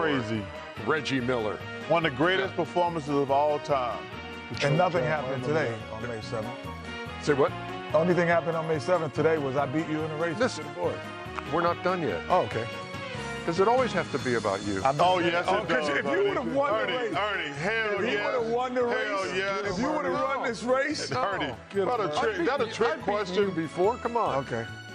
crazy. Reggie Miller. One of the greatest performances of all time. And nothing happened today on May 7th. Say what? The only thing happened on May 7th today was I beat you in the race. Listen, we're not done yet. Oh, okay. Does it always have to be about you? Oh, yes, it does. If you would have won Ernie, the race. Ernie, hell If you would have won the race. Hell yes. If you would have run this race. Ernie, that a trick question? Before, come on. Okay.